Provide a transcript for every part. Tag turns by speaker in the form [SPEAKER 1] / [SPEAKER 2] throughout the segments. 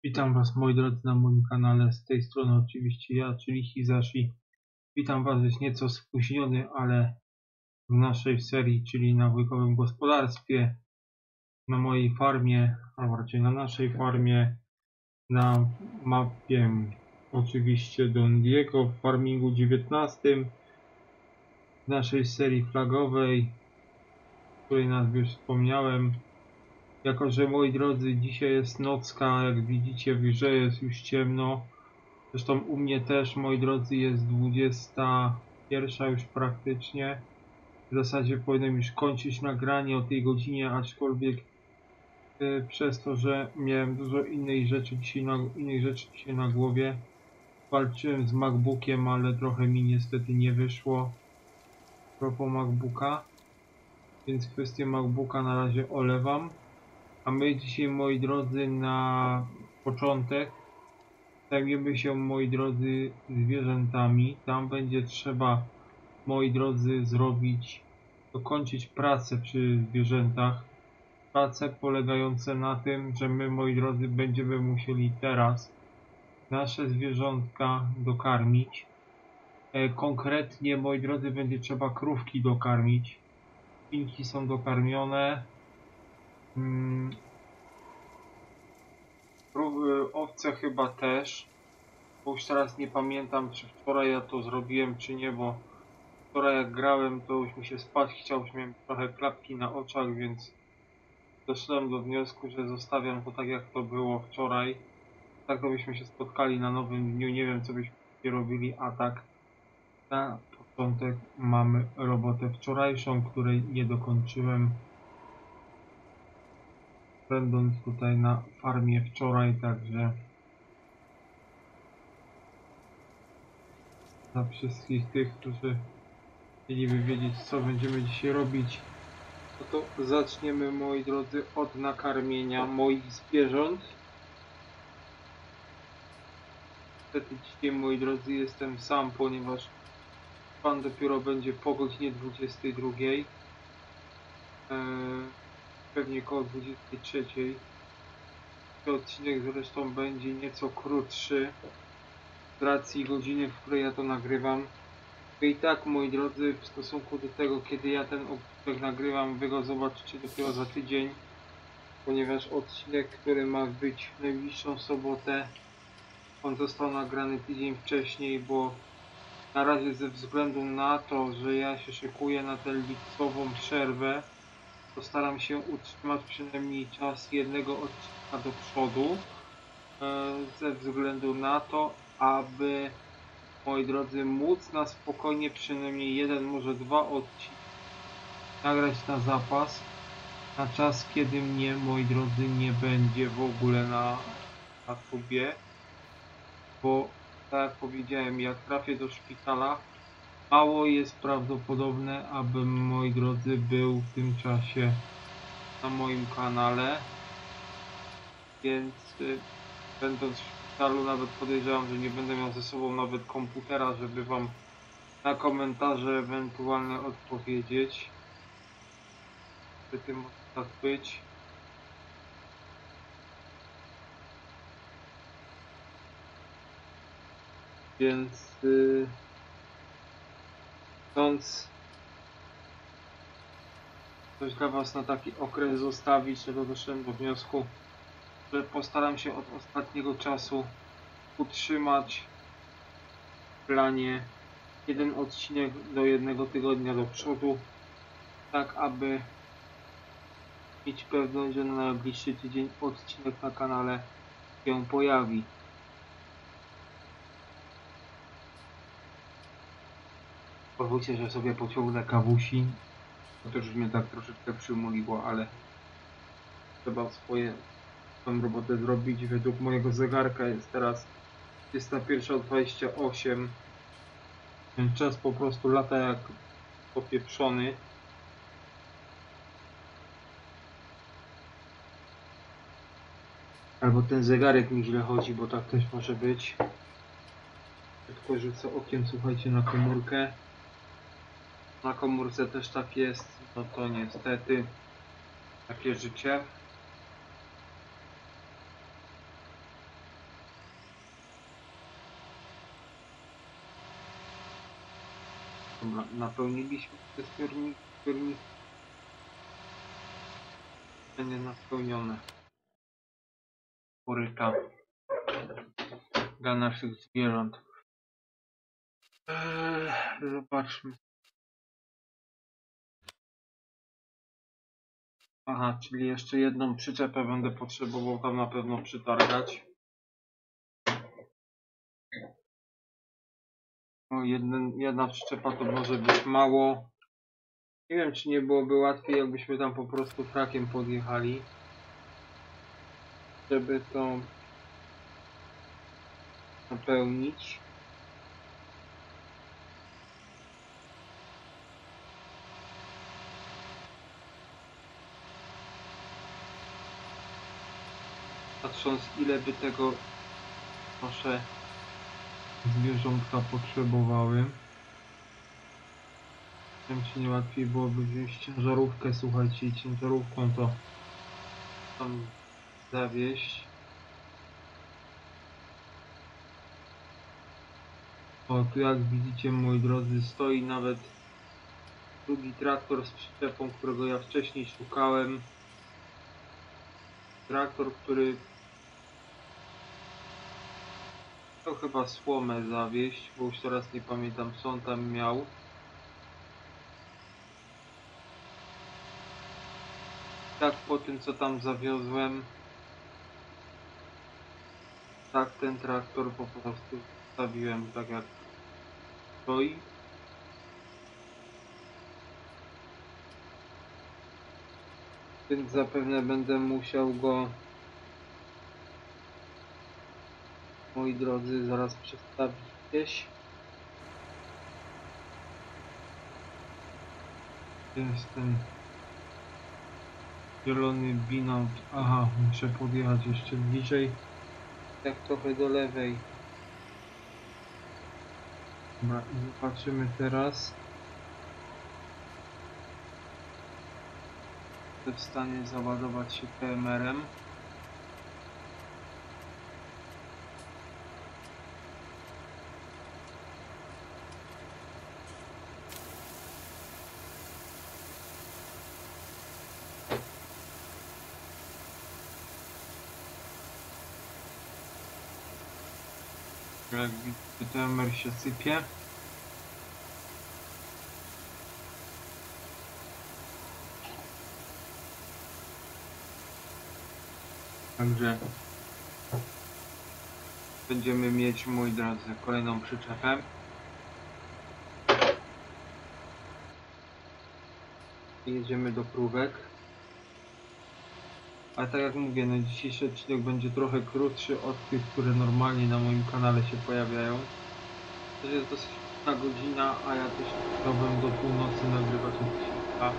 [SPEAKER 1] Witam Was, moi drodzy, na moim kanale. Z tej strony oczywiście ja, czyli Hizashi. Witam Was już nieco spóźniony, ale w naszej serii, czyli na wujkowym gospodarstwie, na mojej farmie, a raczej na naszej farmie, na mapie oczywiście Don Diego w farmingu 19, w naszej serii flagowej, o której nazwie już wspomniałem. Jako że, moi drodzy, dzisiaj jest nocka, jak widzicie w grze jest już ciemno. Zresztą u mnie też, moi drodzy, jest 21 już praktycznie. W zasadzie powinienem już kończyć nagranie o tej godzinie, aczkolwiek przez to, że miałem dużo innych rzeczy dzisiaj na głowie, walczyłem z MacBookiem, ale trochę mi niestety nie wyszło. A propos MacBooka, więc kwestię MacBooka na razie olewam. A my dzisiaj, moi drodzy, na początek zajmiemy się, moi drodzy, zwierzętami. Tam będzie trzeba, moi drodzy, dokończyć pracę przy zwierzętach. Prace polegające na tym, że my, moi drodzy, będziemy musieli teraz nasze zwierzątka dokarmić. Konkretnie, moi drodzy, będzie trzeba krówki dokarmić. Świnki są dokarmione. Owce chyba też. Bo już teraz nie pamiętam, czy wczoraj ja to zrobiłem, czy nie, bo wczoraj jak grałem, to już mi się spać chciał, już miałem trochę klapki na oczach, więc doszedłem do wniosku, że zostawiam to tak, jak to było wczoraj. Tak to byśmy się spotkali na nowym dniu, nie wiem, co byśmy robili, a tak na początek mamy robotę wczorajszą, której nie dokończyłem, będąc tutaj na farmie wczoraj, także dla wszystkich tych, którzy chcieliby wiedzieć, co będziemy dzisiaj robić, no to zaczniemy, moi drodzy, od nakarmienia moich zwierząt. Niestety dzisiaj, moi drodzy, jestem sam, ponieważ pan dopiero będzie po godzinie 22. Pewnie koło 23. Ten odcinek zresztą będzie nieco krótszy z racji godziny, w której ja to nagrywam. I tak, moi drodzy, w stosunku do tego, kiedy ja ten odcinek nagrywam, wy go zobaczycie dopiero za tydzień, ponieważ odcinek, który ma być w najbliższą sobotę, on został nagrany tydzień wcześniej, bo na razie ze względu na to, że ja się szykuję na tę lipcową przerwę, to staram się utrzymać przynajmniej czas jednego odcinka do przodu, ze względu na to, aby, moi drodzy, móc na spokojnie przynajmniej jeden, może dwa odcinki nagrać na zapas, na czas, kiedy mnie, moi drodzy, nie będzie w ogóle na tubie, bo tak jak powiedziałem, jak trafię do szpitala, mało jest prawdopodobne, abym, moi drodzy, był w tym czasie na moim kanale, więc będąc w szpitalu, nawet podejrzewam, że nie będę miał ze sobą nawet komputera, żeby wam na komentarze ewentualne odpowiedzieć. Niestety może tak być. Więc chcąc coś dla was na taki okres zostawić, to doszedłem do wniosku, że postaram się od ostatniego czasu utrzymać w planie jeden odcinek do jednego tygodnia do przodu, tak aby mieć pewność, że na najbliższy tydzień odcinek na kanale się pojawi. Pozwólcie, że sobie pociągnę kawusi. To też mnie tak troszeczkę przymuliło, ale trzeba swoją robotę zrobić. Według mojego zegarka jest teraz 21:28. Ten czas po prostu lata jak popieprzony. Albo ten zegarek mi źle chodzi, bo tak też może być. Tylko rzucę okiem, słuchajcie, na komórkę. Na komórce też tak jest. No to niestety takie życie. Dobra, napełniliśmy te zbiorniki. Nie napełnione. Koryta dla naszych zwierząt. Zobaczmy. Aha, czyli jeszcze jedną przyczepę będę potrzebował tam na pewno przytargać. O, jedna przyczepa to może być mało. Nie wiem, czy nie byłoby łatwiej, jakbyśmy tam po prostu trakiem podjechali. Żeby to napełnić. Patrząc, ile by tego nasze zwierzątka potrzebowały. Nie wiem, czy nie łatwiej byłoby wziąć ciężarówkę, słuchajcie, i ciężarówką to tam zawieźć. O, tu jak widzicie, moi drodzy, stoi nawet drugi traktor z przyczepą, którego ja wcześniej szukałem. Traktor, który chciał chyba słomę zawieźć, bo już teraz nie pamiętam, co on tam miał. Tak, po tym, co tam zawiozłem, tak ten traktor po prostu zostawiłem tak jak stoi. Więc zapewne będę musiał go, moi drodzy, zaraz przestawić gdzieś. Jest ten zielony binout. Aha, muszę podjechać jeszcze bliżej. Tak trochę do lewej. Dobra, i zobaczymy teraz. Jestem w stanie załadować się PMR-em. Jak widzicie, PMR się sypie. Także będziemy mieć, moi drodzy, kolejną przyczepę. I jedziemy do krówek. Ale tak jak mówię, no dzisiejszy odcinek będzie trochę krótszy od tych, które normalnie na moim kanale się pojawiają. To jest dosyć na godzina, a ja też chciałbym do północy nagrywać odcinka.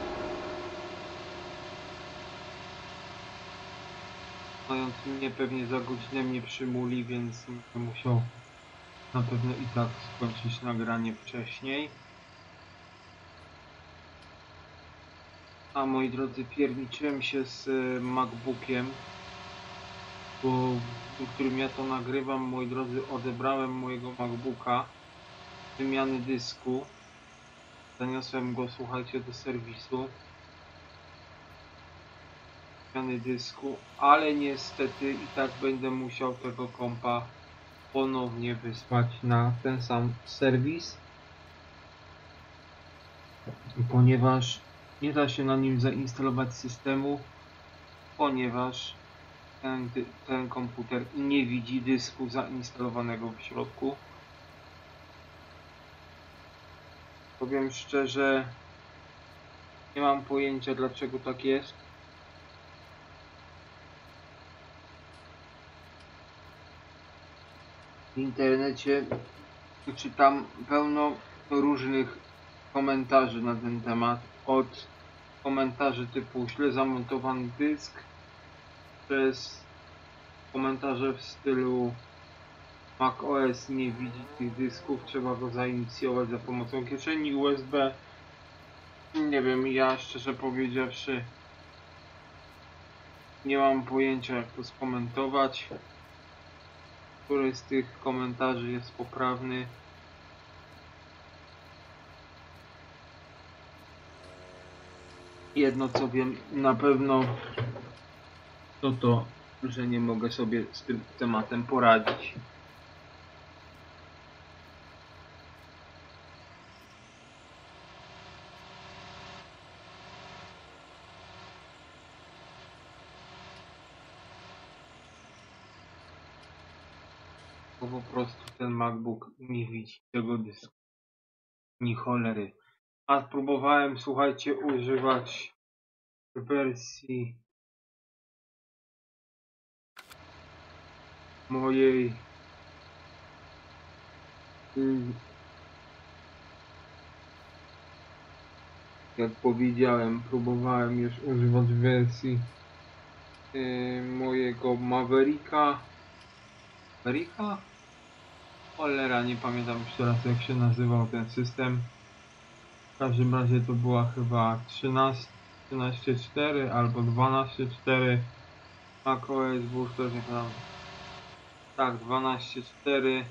[SPEAKER 1] Znając mnie, pewnie za godzinę mnie przymuli, więc będę musiał na pewno i tak skończyć nagranie wcześniej. A moi drodzy, pierniczyłem się z MacBookiem, bo w którym ja to nagrywam, moi drodzy, odebrałem mojego MacBooka wymiany dysku. Zaniosłem go, słuchajcie, do serwisu wymiany dysku, ale niestety i tak będę musiał tego kompa ponownie wysłać na ten sam serwis, ponieważ nie da się na nim zainstalować systemu, ponieważ ten komputer nie widzi dysku zainstalowanego w środku. Powiem szczerze, nie mam pojęcia, dlaczego tak jest. W internecie czytam pełno różnych komentarzy na ten temat. Od komentarzy typu źle zamontowany dysk, przez komentarze w stylu macOS nie widzi tych dysków, trzeba go zainicjować za pomocą kieszeni USB. Nie wiem, ja szczerze powiedziawszy nie mam pojęcia, jak to skomentować. Który z tych komentarzy jest poprawny? Jedno co wiem na pewno to, że nie mogę sobie z tym tematem poradzić. Bo po prostu ten MacBook nie widzi tego dysku. Ni cholery. A próbowałem, słuchajcie, używać wersji mojej jak powiedziałem, próbowałem już używać wersji mojego Mavericka. Cholera, nie pamiętam już teraz jak się nazywał ten system. W każdym razie to była chyba 13.4 albo 12.4 macOS, bo już też nie pamiętam. Tak, 12.4.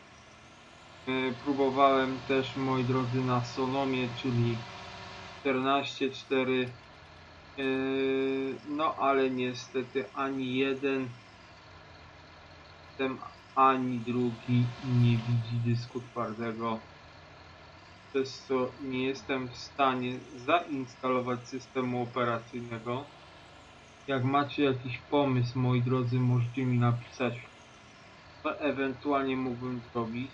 [SPEAKER 1] Próbowałem też, moi drodzy, na Sonomie, czyli 14.4. No ale niestety ani jeden system, ani drugi nie widzi dysku twardego, przez co nie jestem w stanie zainstalować systemu operacyjnego. Jak macie jakiś pomysł, moi drodzy, możecie mi napisać, co ewentualnie mógłbym zrobić.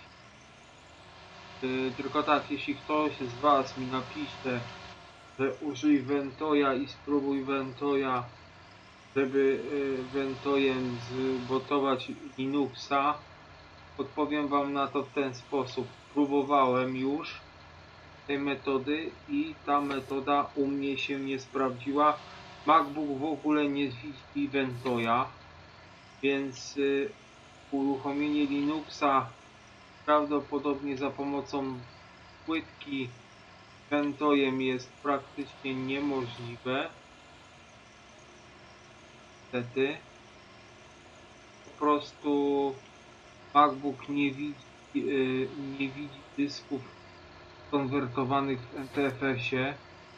[SPEAKER 1] Tylko tak, jeśli ktoś z Was mi napisze, że użyj Ventoya i spróbuj Ventoya, żeby Ventoyem zbotować Linuxa, odpowiem Wam na to w ten sposób. Próbowałem już tej metody i ta metoda u mnie się nie sprawdziła. MacBook w ogóle nie widzi Ventoya, więc uruchomienie Linuxa prawdopodobnie za pomocą płytki Ventoyem jest praktycznie niemożliwe. Niestety. Po prostu MacBook nie widzi dysków konwertowanych w NTFS-ie.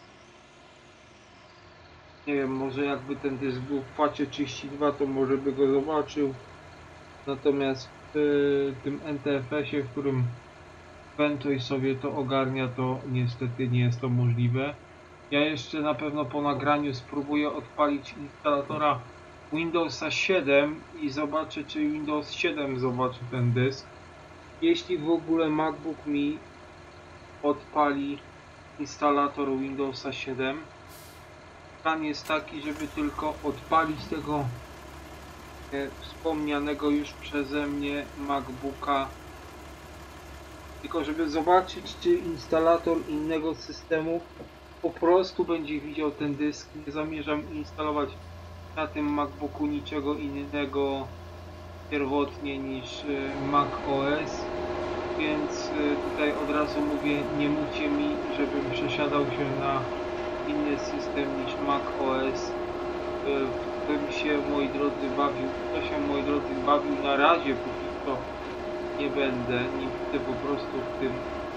[SPEAKER 1] Nie wiem, może jakby ten dysk był w pacie 32, to może by go zobaczył. Natomiast w tym NTFS-ie, w którym Ventoy sobie to ogarnia, to niestety nie jest to możliwe. Ja jeszcze na pewno po nagraniu spróbuję odpalić instalatora Windowsa 7 i zobaczę, czy Windows 7 zobaczy ten dysk. Jeśli w ogóle MacBook mi odpali instalator Windowsa 7, plan jest taki, żeby tylko odpalić tego wspomnianego już przeze mnie MacBooka, tylko żeby zobaczyć, czy instalator innego systemu po prostu będzie widział ten dysk. Nie zamierzam instalować na tym MacBooku niczego innego pierwotnie niż Mac OS, więc tutaj od razu mówię, nie mówcie mi, żebym przesiadał się na inny system niż Mac OS, w którym się, moi drodzy, bawił. To się, moi drodzy, bawił na razie, póki co nie będę, nie widzę po prostu w tym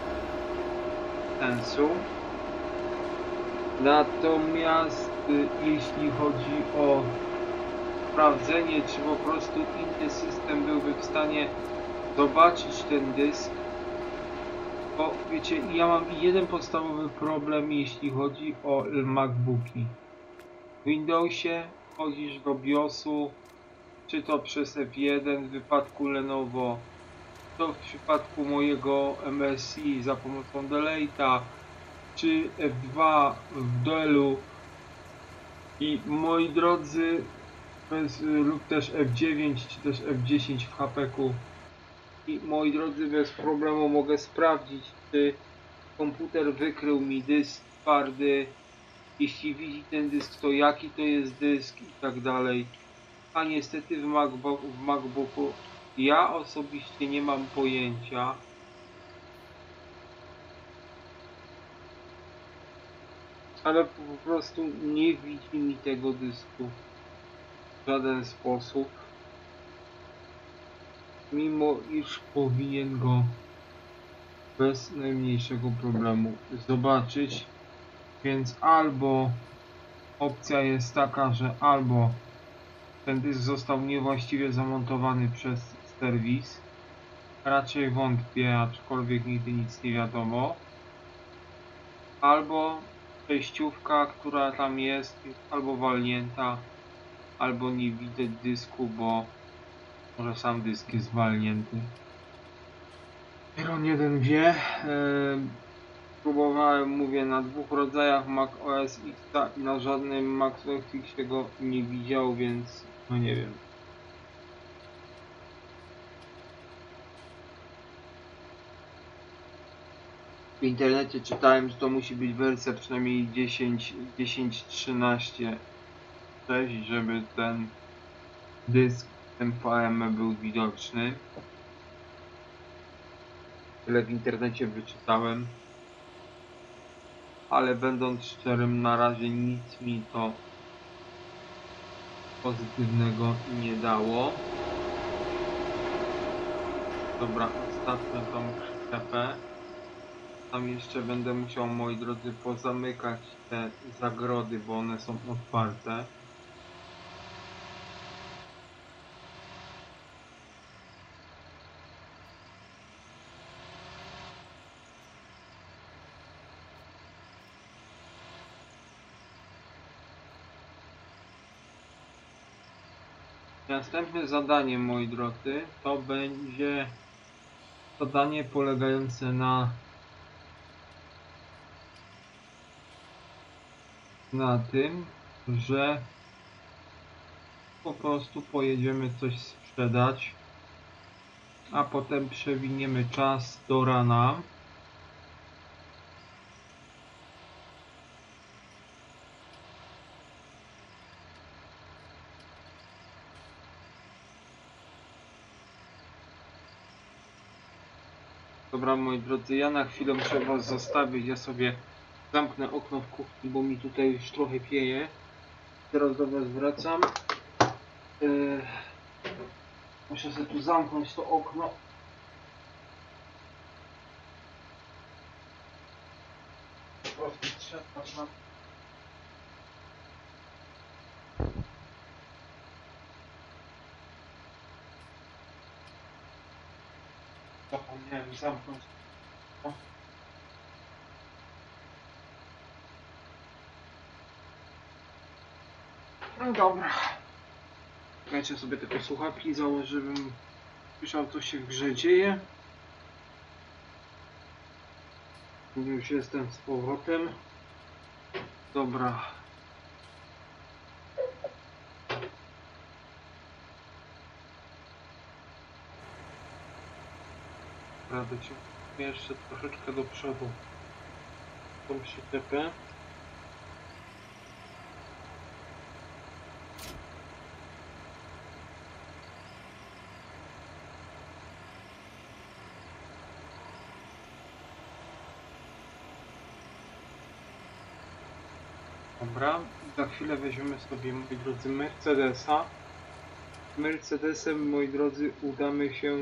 [SPEAKER 1] sensu. Natomiast jeśli chodzi o sprawdzenie, czy po prostu inny system byłby w stanie zobaczyć ten dysk, bo wiecie, ja mam jeden podstawowy problem, jeśli chodzi o MacBooki. W Windowsie wchodzisz do BIOSu, czy to przez F1 w wypadku Lenovo, to w przypadku mojego MSI za pomocą Delete'a, czy F2 w Dellu i, moi drodzy, lub też F9 czy też F10 w HP-ku. I, moi drodzy, bez problemu mogę sprawdzić, czy komputer wykrył mi dysk twardy, jeśli widzi ten dysk, to jaki to jest dysk i tak dalej. A niestety w MacBooku ja osobiście nie mam pojęcia. Ale po prostu nie widzi mi tego dysku w żaden sposób, mimo iż powinien go bez najmniejszego problemu zobaczyć, więc albo opcja jest taka, że albo ten dysk został niewłaściwie zamontowany przez serwis, raczej wątpię, aczkolwiek nigdy nic nie wiadomo, albo przejściówka, która tam jest albo walnięta, albo nie widać dysku, bo może sam dysk jest walnięty. On jeden wie. Próbowałem, mówię, na dwóch rodzajach Mac OS X i na żadnym Mac OS X go nie widział, więc no nie wiem. W internecie czytałem, że to musi być wersja przynajmniej 10.13.6, żeby ten dysk MVM był widoczny. Tyle w internecie wyczytałem. Ale będąc szczerym, na razie nic mi to pozytywnego nie dało. Dobra, ostatnio tą przyczepę. Tam jeszcze będę musiał, moi drodzy, pozamykać te zagrody, bo one są otwarte. Następne zadanie, moi drodzy, to będzie zadanie polegające na tym, że po prostu pojedziemy coś sprzedać, a potem przewiniemy czas do rana. Dobra, moi drodzy, ja na chwilę muszę was zostawić, ja sobie zamknę okno w kuchni, bo mi tutaj już trochę pieje. Teraz do was wracam. Muszę sobie tu zamknąć to okno. Po prostu trzeba na... Zapomniałem zamknąć. No dobra. Czekajcie, sobie tylko słuchawki założę, żebym słyszał, co się w grze dzieje. Już jestem z powrotem. Dobra. Radę cię jeszcze troszeczkę do przodu. Tą przyczepę. Dobra, za chwilę weźmiemy sobie, moi drodzy, Mercedesa. Mercedesem, moi drodzy, udamy się,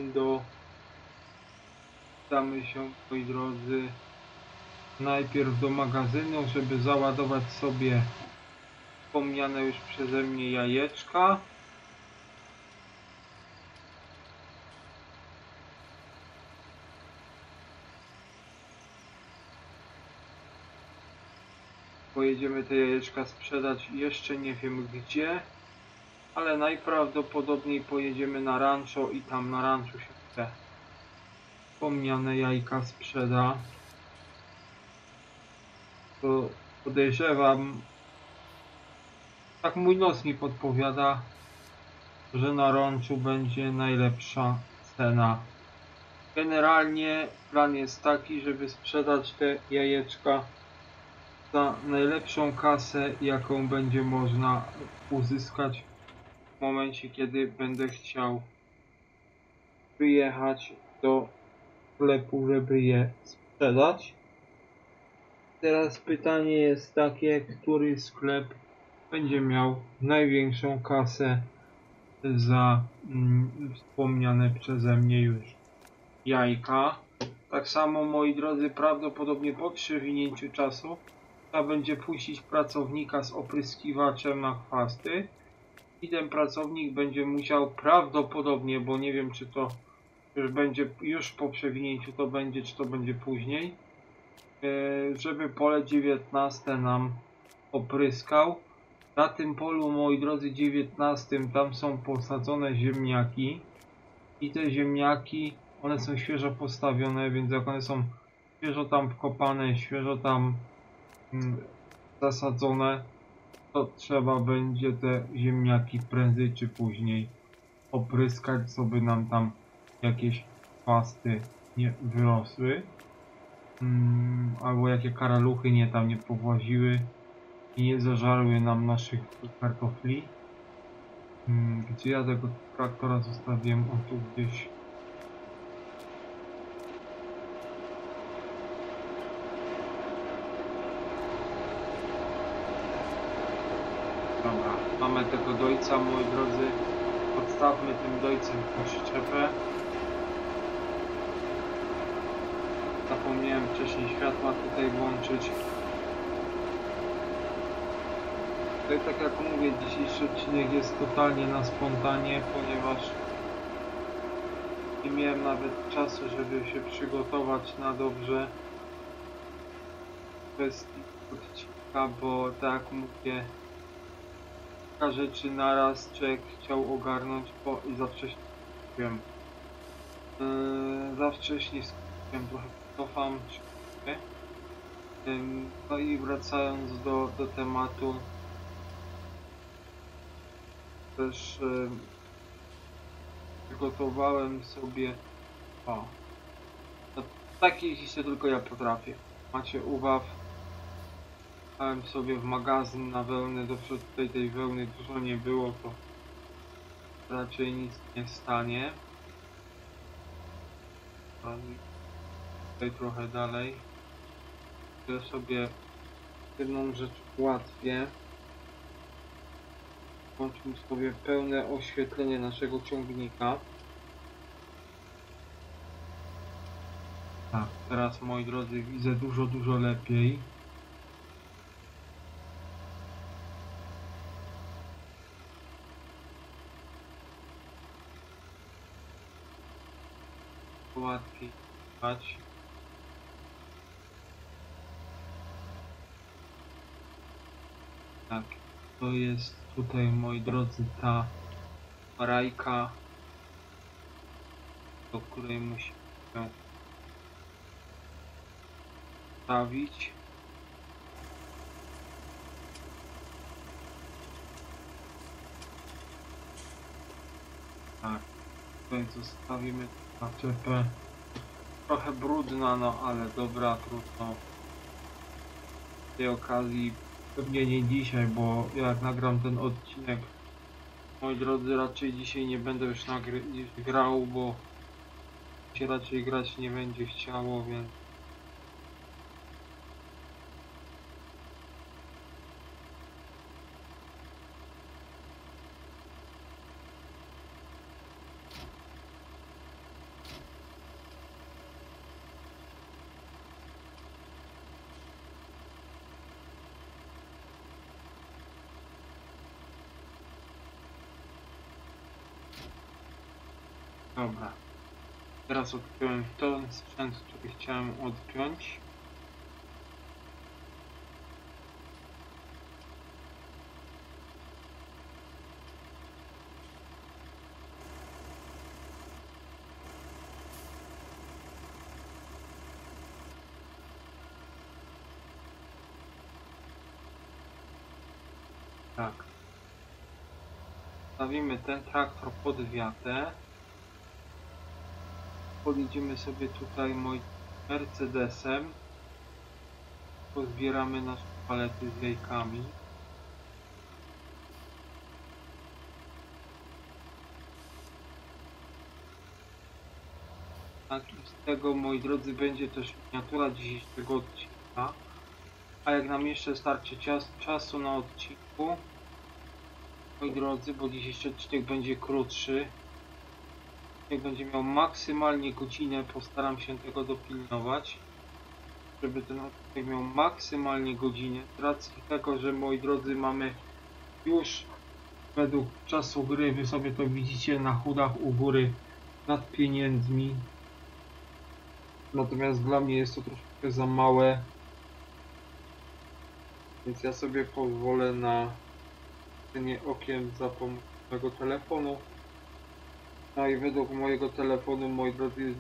[SPEAKER 1] moi drodzy, najpierw do magazynu, żeby załadować sobie wspomniane już przeze mnie jajeczka. Pojedziemy te jajeczka sprzedać, jeszcze nie wiem gdzie, ale najprawdopodobniej pojedziemy na rancho i tam na ranchu się te wspomniane jajka sprzeda. To podejrzewam, tak mój nos mi podpowiada, że na ranchu będzie najlepsza cena. Generalnie plan jest taki, żeby sprzedać te jajeczka za najlepszą kasę, jaką będzie można uzyskać w momencie, kiedy będę chciał wyjechać do sklepu, żeby je sprzedać. Teraz pytanie jest takie, który sklep będzie miał największą kasę za wspomniane przeze mnie już jajka. Tak samo, moi drodzy, prawdopodobnie po przewinięciu czasu trzeba będzie puścić pracownika z opryskiwaczem na chwasty i ten pracownik będzie musiał prawdopodobnie, bo nie wiem czy to już będzie już po przewinięciu to będzie, czy to będzie później, żeby pole 19 nam opryskał. Na tym polu, moi drodzy, 19 tam są posadzone ziemniaki i te ziemniaki, one są świeżo postawione, więc jak one są świeżo tam wkopane, świeżo tam zasadzone, to trzeba będzie te ziemniaki prędzej czy później opryskać, co by nam tam jakieś chwasty nie wyrosły, albo jakie karaluchy nie powłaziły i nie zażarły nam naszych kartofli. Gdzie ja tego traktora zostawiłem? On tu gdzieś. Dobra, mamy tego dojca, moi drodzy. Podstawmy tym dojcem przyczepę. Zapomniałem wcześniej światła tutaj włączyć. Tutaj, tak jak mówię, dzisiejszy odcinek jest totalnie na spontanie, ponieważ nie miałem nawet czasu, żeby się przygotować na dobrze w kwestii odcinka, bo tak jak mówię, kilka rzeczy naraz człowiek chciał ogarnąć, bo i za wcześnie skupiłem. Za wcześnie skupiłem, trochę cofam. No i wracając do tematu, też przygotowałem sobie takie jeśli tylko ja potrafię. Macie uwaw. Dałem sobie w magazyn na wełnę, do przodu tutaj tej wełny dużo nie było, to raczej nic nie stanie. Tutaj trochę dalej. Ja sobie jedną rzecz ułatwię. Włączmy sobie pełne oświetlenie naszego ciągnika. Tak, teraz moi drodzy widzę dużo lepiej. Łatwiej spać. Tak, to jest tutaj, moi drodzy, ta rajka, do której musimy się stawić. Tak, tutaj zostawimy naczepę. Trochę brudna, no ale dobra, trudno. W tej okazji, pewnie nie dzisiaj, bo jak nagram ten odcinek, moi drodzy, raczej dzisiaj nie będę już grał, bo się raczej grać nie będzie chciało, więc dobra. Teraz odpiąłem ten sprzęt, który chciałem odpiąć. Tak. Stawimy ten traktor pod wiatę. Podjedziemy sobie tutaj moim Mercedesem. Pozbieramy nasze palety z jajkami. Tak, i z tego, moi drodzy, będzie też miniatura dzisiejszego odcinka. A jak nam jeszcze starczy czasu na odcinku, moi drodzy, bo dzisiejszy odcinek będzie krótszy, jak będzie miał maksymalnie godzinę, postaram się tego dopilnować. żeby ten odcinek miał maksymalnie godzinę. Z racji tego, że moi drodzy, mamy już według czasu gry, wy sobie to widzicie na HUD-ach u góry nad pieniędzmi. Natomiast dla mnie jest to troszkę za małe. Więc ja sobie pozwolę na scenie okien za pomocą mojego telefonu. No i według mojego telefonu, moi drodzy, jest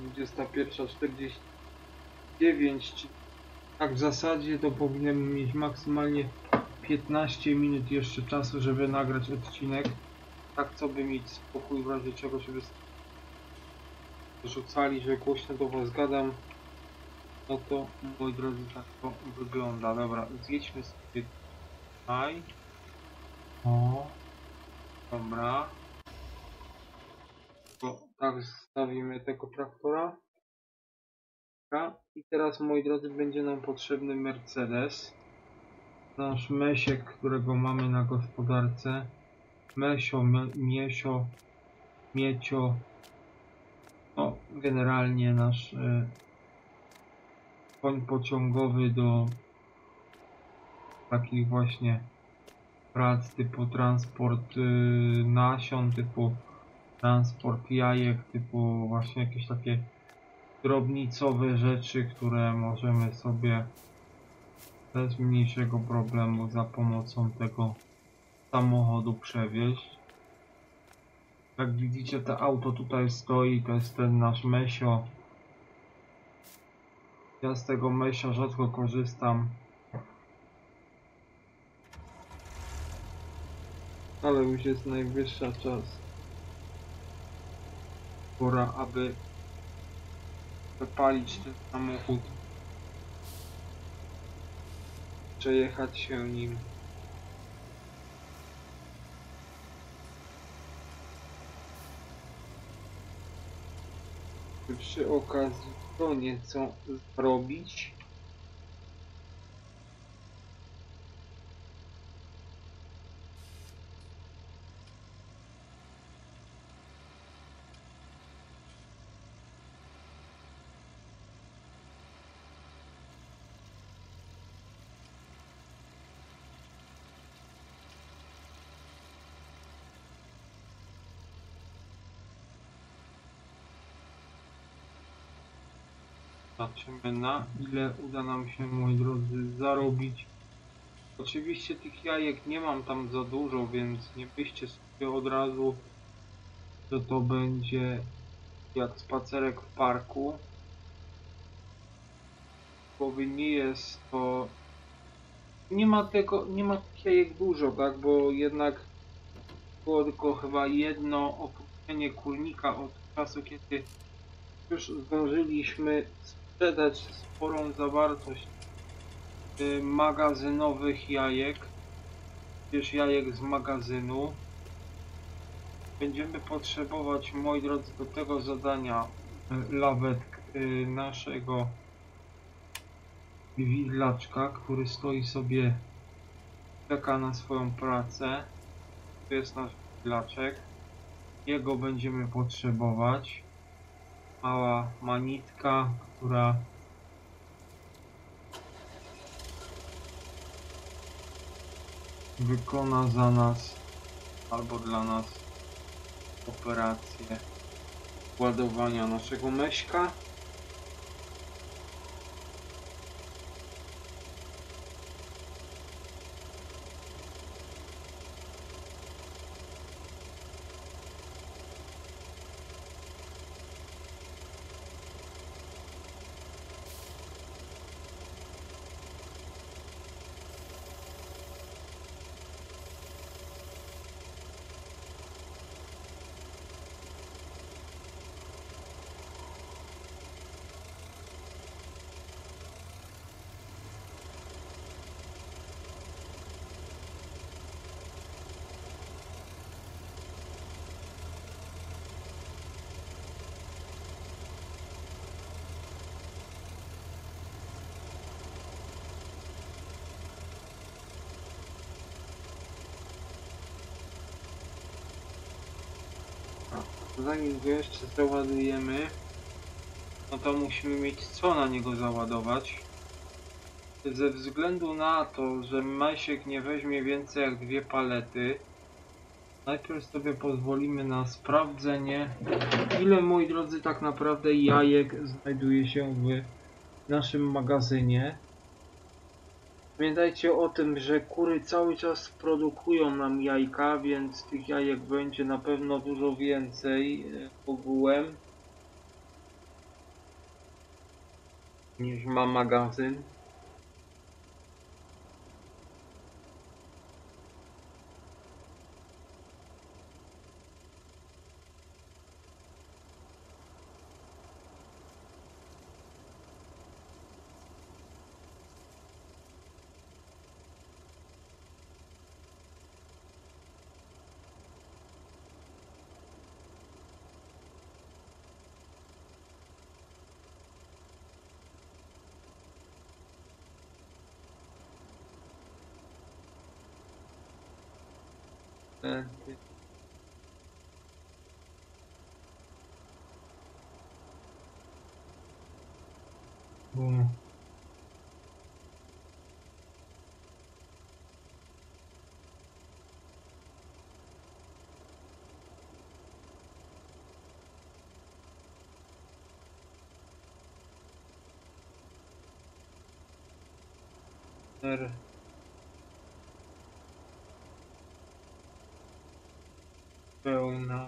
[SPEAKER 1] 21:49, czyli tak w zasadzie to powinienem mieć maksymalnie 15 minut jeszcze czasu, żeby nagrać odcinek. Tak, co by mieć spokój w razie czego, żeby rzucali, że głośno do was gadam. No to, moi drodzy, tak to wygląda. Dobra, zjedźmy sobie tutaj. O, dobra. To tak zostawimy tego traktora. I teraz, moi drodzy, będzie nam potrzebny Mercedes. Nasz Mesiek, którego mamy na gospodarce. Mesio, Miesio, Miecio. No, generalnie nasz koń pociągowy do takich właśnie prac typu transport nasion, typu transport jajek, typu właśnie jakieś takie drobnicowe rzeczy, które możemy sobie bez mniejszego problemu za pomocą tego samochodu przewieźć. Jak widzicie, to auto tutaj stoi, to jest ten nasz Mesio. Ja z tego Mesio rzadko korzystam, ale już jest najwyższa czas. Pora, aby wypalić ten samochód, przejechać się nim. Przy okazji to nieco zrobić. Zobaczymy, na ile uda nam się, moi drodzy, zarobić. Oczywiście tych jajek nie mam tam za dużo, więc nie myślcie sobie od razu, że to będzie jak spacerek w parku. Bo nie jest to... Nie ma tych jajek dużo, tak? Bo jednak było tylko chyba jedno opuszczenie kurnika od czasu, kiedy już zdążyliśmy sprzedać sporą zawartość magazynowych jajek, też jajek z magazynu. Będziemy potrzebować, moi drodzy, do tego zadania lawet naszego widlaczka, który stoi sobie, czeka na swoją pracę. To jest nasz widlaczek. Jego będziemy potrzebować. Mała manitka, która wykona za nas albo dla nas operację ładowania naszego meśka. Zanim go jeszcze załadujemy, no to musimy mieć co na niego załadować. Ze względu na to, że Mesiek nie weźmie więcej jak 2 palety, najpierw sobie pozwolimy na sprawdzenie, ile, moi drodzy, tak naprawdę jajek znajduje się w naszym magazynie. Pamiętajcie o tym, że kury cały czas produkują nam jajka, więc tych jajek będzie na pewno dużo więcej ogółem niż ma magazyn. Bo pełna.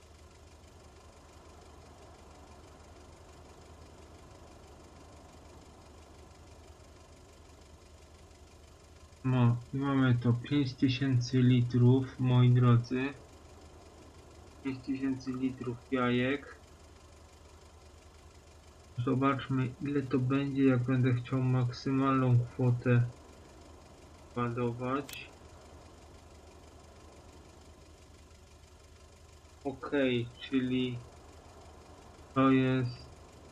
[SPEAKER 1] No, mamy to 5000 litrów, moi drodzy. 5000 litrów jajek. Zobaczmy, ile to będzie, jak będę chciał maksymalną kwotę ładować. Ok, czyli to jest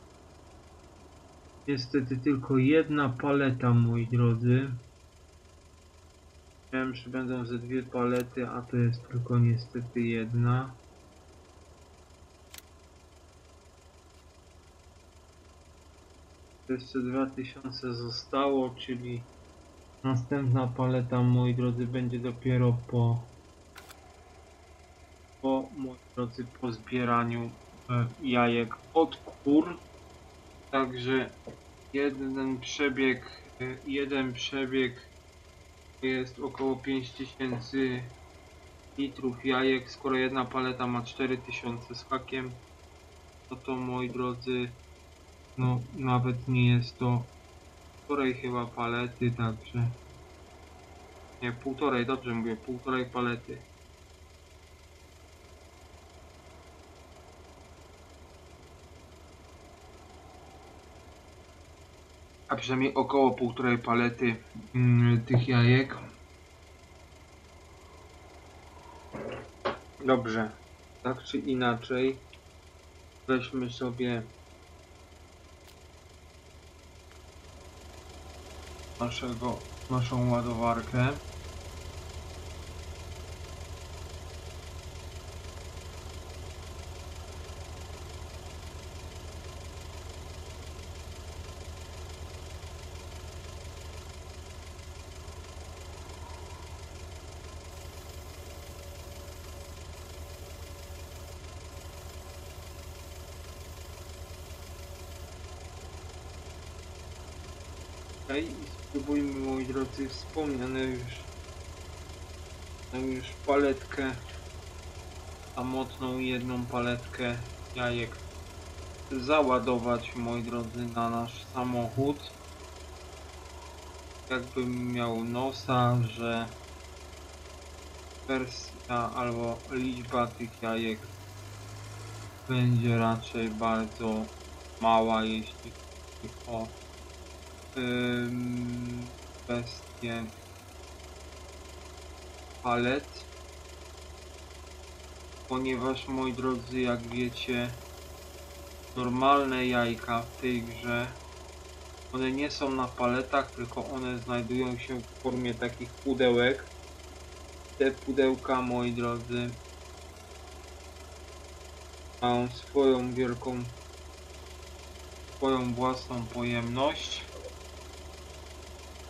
[SPEAKER 1] niestety tylko jedna paleta, moi drodzy. Wiem, że będą ze 2 palety, a to jest tylko niestety jedna. Jeszcze 2000 zostało, czyli następna paleta, moi drodzy, będzie dopiero moi drodzy, po zbieraniu jajek od kur. Także jeden przebieg jest około 5000 litrów jajek. Skoro jedna paleta ma 4000 z hakiem, to moi drodzy, no nawet nie jest to półtorej chyba palety, także nie, półtorej, dobrze mówię, półtorej palety. A przynajmniej około półtorej palety tych jajek. Dobrze, tak czy inaczej, weźmy sobie naszą ładowarkę. I spróbujmy, moi drodzy, wspomniane już paletkę, samotną jedną paletkę jajek załadować, moi drodzy, na nasz samochód. Jakbym miał nosa, że wersja albo liczba tych jajek będzie raczej bardzo mała, jeśli chodzi o kwestię palet, ponieważ, moi drodzy, jak wiecie, normalne jajka w tej grze, one nie są na paletach, tylko one znajdują się w formie takich pudełek. Te pudełka, moi drodzy, mają swoją własną pojemność.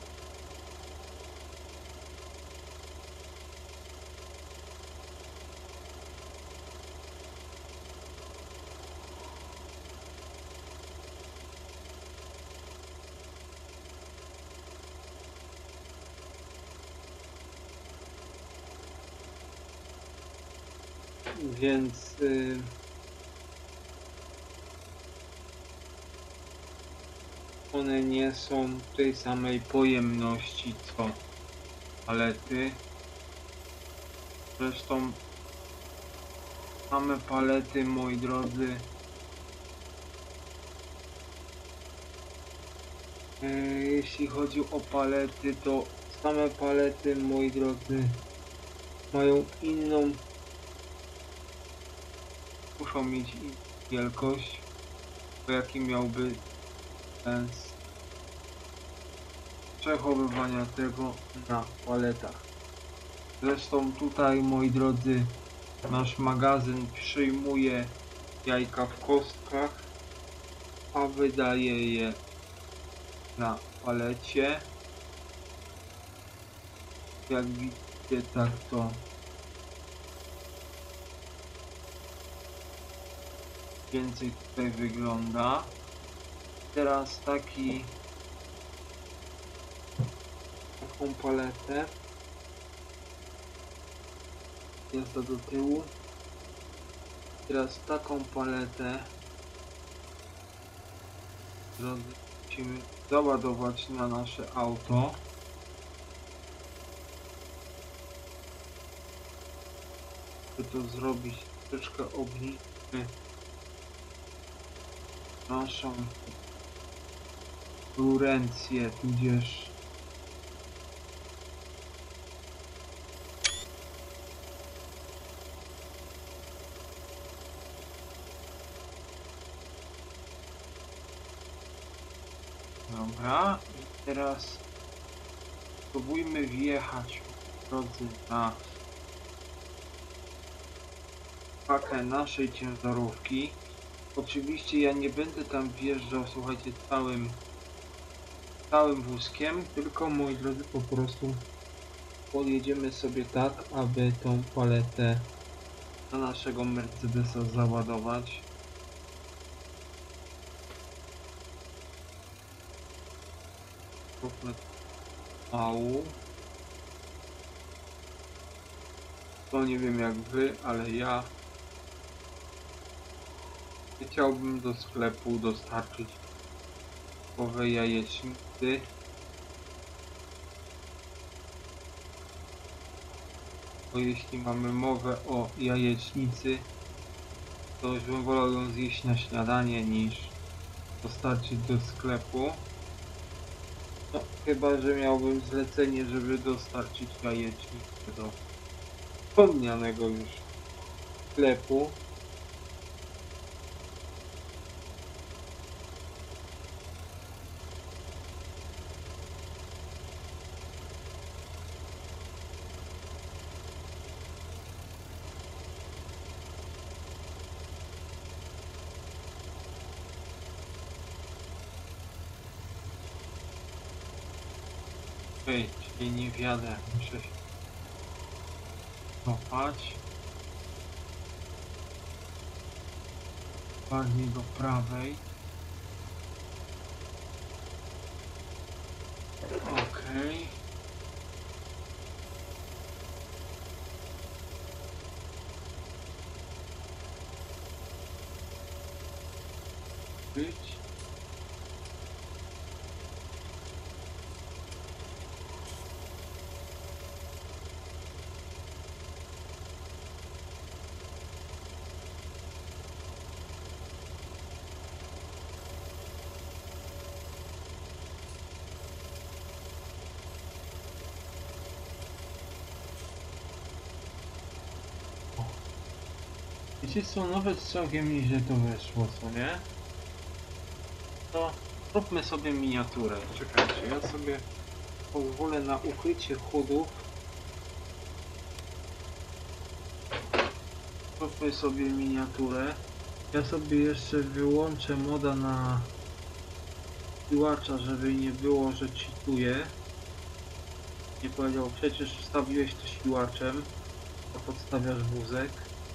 [SPEAKER 1] Więc one nie są tej samej pojemności co palety. Zresztą same palety, moi drodzy, jeśli chodzi o palety, to same palety, moi drodzy, mają inną, muszą mieć inną wielkość, to jaki miałby sens przechowywania tego na paletach. Zresztą tutaj, moi drodzy, nasz magazyn przyjmuje jajka w kostkach, a wydaje je na palecie. Jak widzicie, tak to więcej tutaj wygląda. Teraz taką paletę. Jazda do tyłu. Teraz taką paletę musimy załadować na nasze auto. By to zrobić, troszeczkę obniżmy naszą fluorencję, tudzież dobra, i teraz spróbujmy wjechać, drodzy, na pakę naszej ciężarówki. Oczywiście ja nie będę tam wjeżdżał, słuchajcie, całym wózkiem, tylko, moi drodzy, po prostu podjedziemy sobie tak, aby tą paletę na naszego Mercedesa załadować. To nie wiem jak wy, ale ja chciałbym do sklepu dostarczyć gotowe jajecznicy. Bo jeśli mamy mowę o jajecznicy, to już bym wolał ją zjeść na śniadanie niż dostarczyć do sklepu. No, chyba że miałbym zlecenie, żeby dostarczyć jajecznicę do wspomnianego już sklepu. Okej, czyli nie wjadę, muszę się cofać. Bardziej do prawej. Okej. Być. Wiecie co, nawet całkiem nieźle to weszło, co nie? To zróbmy sobie miniaturę. Czekajcie, ja sobie pozwolę na ukrycie chudów. Zróbmy sobie miniaturę. Ja sobie jeszcze wyłączę moda na siłacza, żeby nie było, że cheatuję. Nie powiedział, przecież wstawiłeś to siłaczem, a podstawiasz wózek.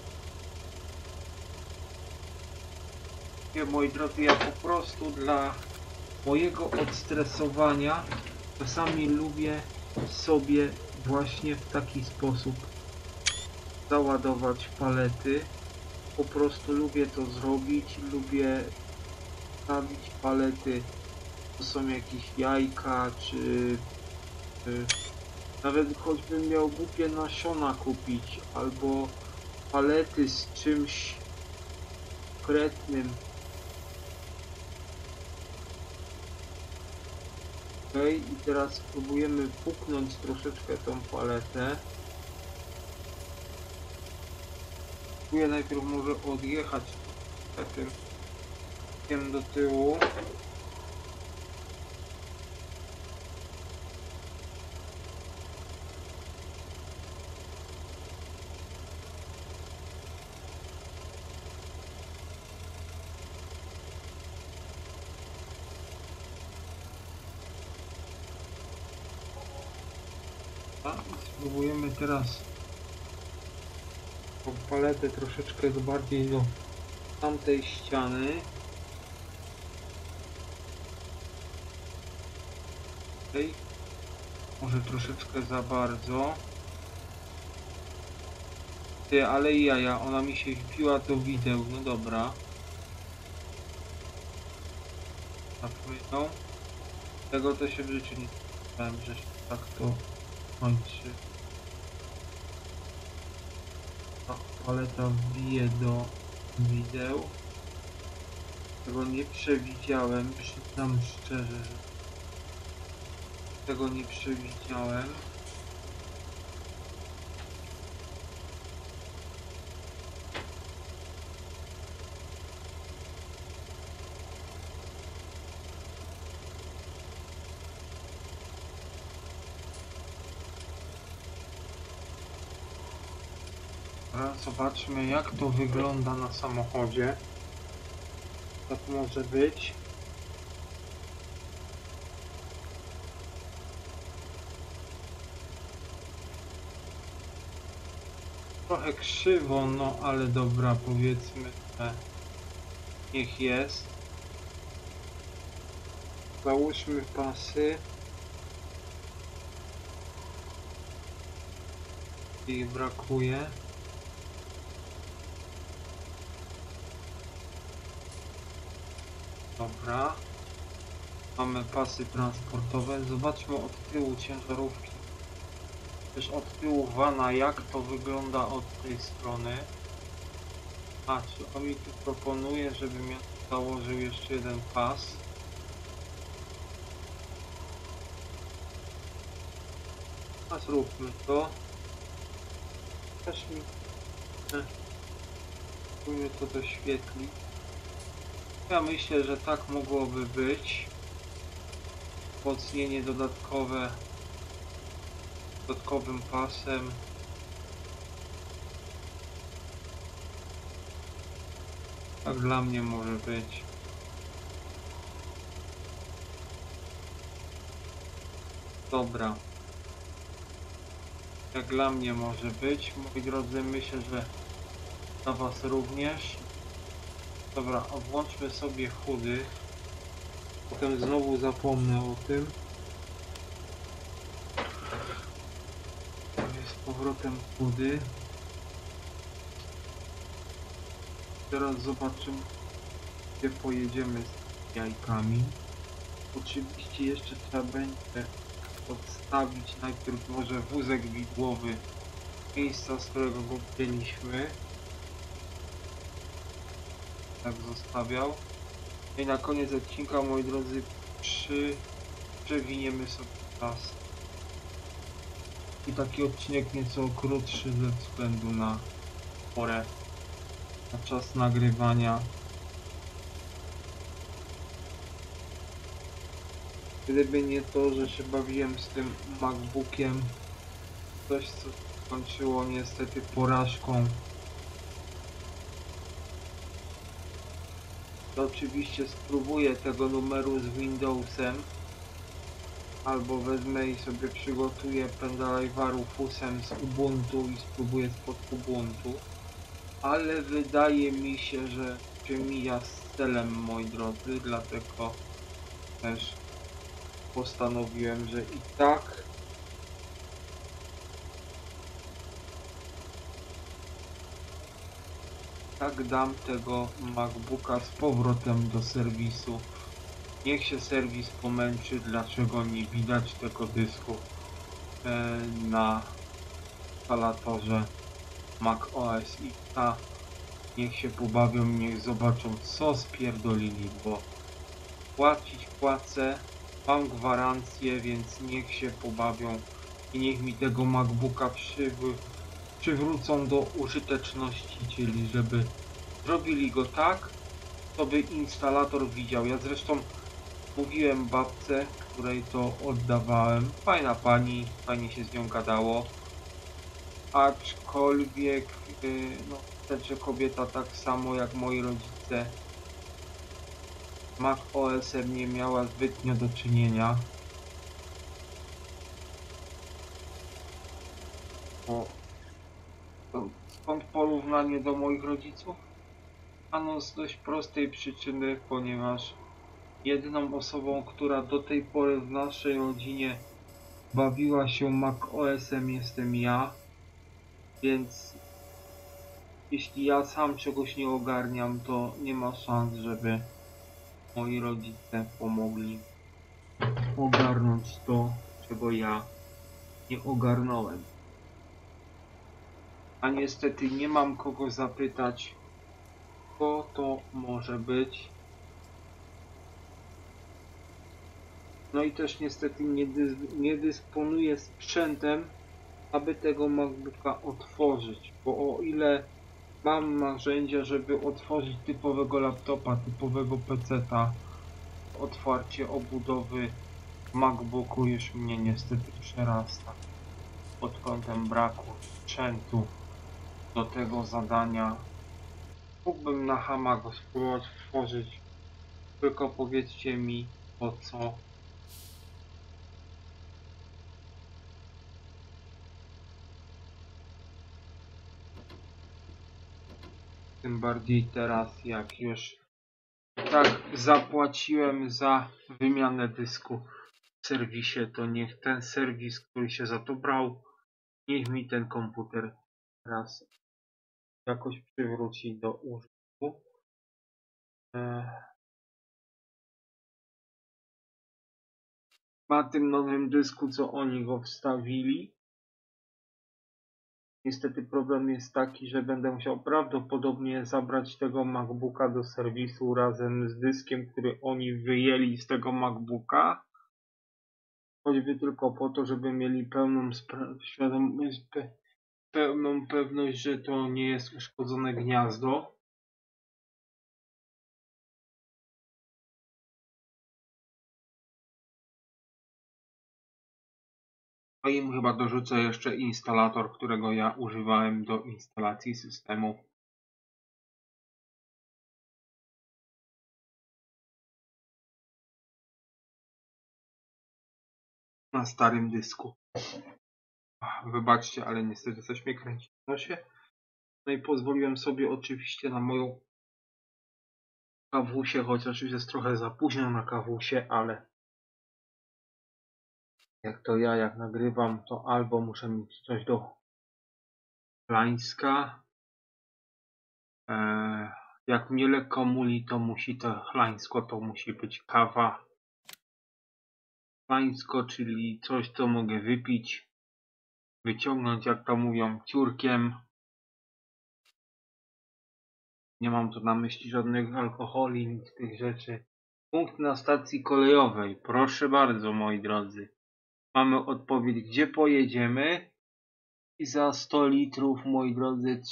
[SPEAKER 1] Moi drodzy, ja po prostu dla mojego odstresowania czasami lubię sobie właśnie w taki sposób załadować palety. Po prostu lubię to zrobić, lubię stawić palety, to są jakieś jajka, czy nawet choćbym miał głupie nasiona kupić, albo palety z czymś konkretnym. Ok, i teraz spróbujemy puknąć troszeczkę tą paletę. Spróbuję najpierw może odjechać tym do tyłu. Spróbujemy teraz tą paletę troszeczkę bardziej do tamtej ściany. Okay. Może troszeczkę za bardzo. Ty, ale jaja, ona mi się wbiła do wideł, no dobra. Zapłynął. Tego to się w życiu nie spodziewałem, że się tak to kończy. Ta paleta wbije do wideł. Tego nie przewidziałem, przyznam szczerze, że tego nie przewidziałem. Zobaczmy, jak to wygląda na samochodzie. Tak może być. Trochę krzywo, no ale dobra, powiedzmy, że niech jest. Załóżmy pasy. Ich brakuje. Dobra. Mamy pasy transportowe. Zobaczmy od tyłu ciężarówki. Też od tyłu vana, jak to wygląda od tej strony. A, czy on mi tu proponuje, żebym ja założył jeszcze jeden pas. A zróbmy to. Też mi... Spróbujmy to doświetlić. Ja myślę, że tak mogłoby być. Wzmocnienie dodatkowym pasem. Tak dla mnie może być. Dobra. Jak dla mnie może być. Moi drodzy, myślę, że dla was również. Dobra, a włączmy sobie chudy. Potem znowu zapomnę o tym. To jest z powrotem chudy. Teraz zobaczymy, gdzie pojedziemy z jajkami. Oczywiście jeszcze trzeba będzie odstawić najpierw może wózek widłowy miejsca, z którego go wzięliśmy. Tak zostawiał. I na koniec odcinka, moi drodzy, przewiniemy sobie czas. I taki odcinek nieco krótszy ze względu na porę, na czas nagrywania. Gdyby nie to, że się bawiłem z tym MacBookiem, coś co skończyło niestety porażką. To oczywiście spróbuję tego numeru z Windowsem, albo wezmę i sobie przygotuję pendrive'a Rufusem z Ubuntu i spróbuję spod Ubuntu, ale wydaje mi się, że się mija z celem, moi drodzy, dlatego też postanowiłem, że i tak tak dam tego MacBooka z powrotem do serwisu. Niech się serwis pomęczy, dlaczego nie widać tego dysku na instalatorze Mac OS X. Niech się pobawią, niech zobaczą, co spierdolili, bo płacić płacę, mam gwarancję, więc niech się pobawią i niech mi tego MacBooka przywrócą do użyteczności, czyli żeby zrobili go tak, to by instalator widział. Ja zresztą mówiłem babce, której to oddawałem, fajna pani, fajnie się z nią gadało, aczkolwiek no, widać, że kobieta tak samo jak moi rodzice Mac OS-em nie miała zbytnio do czynienia. Bo skąd porównanie do moich rodziców? Ano z dość prostej przyczyny, ponieważ jedyną osobą, która do tej pory w naszej rodzinie bawiła się Mac OS-em jestem ja, więc jeśli ja sam czegoś nie ogarniam, to nie ma szans, żeby moi rodzice pomogli ogarnąć to, czego ja nie ogarnąłem. A niestety nie mam kogo zapytać, kto to może być. No i też niestety nie dysponuję sprzętem, aby tego MacBooka otworzyć, bo o ile mam narzędzia, żeby otworzyć typowego laptopa, typowego PC-ta, otwarcie obudowy w MacBooku już mnie niestety przerasta pod kątem braku sprzętu do tego zadania. Mógłbym na chama go spróbować otworzyć, tylko powiedzcie mi po co. Tym bardziej teraz, jak już tak zapłaciłem za wymianę dysku w serwisie, to niech ten serwis, który się za to brał, niech mi ten komputer raz jakoś przywróci do użytku. Na tym nowym dysku, co oni go wstawili, niestety problem jest taki, że będę musiał prawdopodobnie zabrać tego MacBooka do serwisu razem z dyskiem, który oni wyjęli z tego MacBooka. Choćby tylko po to, żeby mieli pełną pewność, że to nie jest uszkodzone gniazdo. A im chyba dorzucę jeszcze instalator, którego ja używałem do instalacji systemu. Na starym dysku. Wybaczcie, ale niestety coś mnie kręci w nosie. No i pozwoliłem sobie oczywiście na moją kawusię, chociaż już jest trochę za późno na kawusie, ale jak to ja, jak nagrywam, to albo muszę mieć coś do chlańska. Jak mnie lekko muli, to musi to chlańsko, to musi być kawa. Chlańsko, czyli coś, co mogę wypić, wyciągnąć, jak to mówią, ciurkiem. Nie mam tu na myśli żadnych alkoholi, nic z tych rzeczy. Punkt na stacji kolejowej. Proszę bardzo, moi drodzy. Mamy odpowiedź, gdzie pojedziemy. I za 100 litrów, moi drodzy,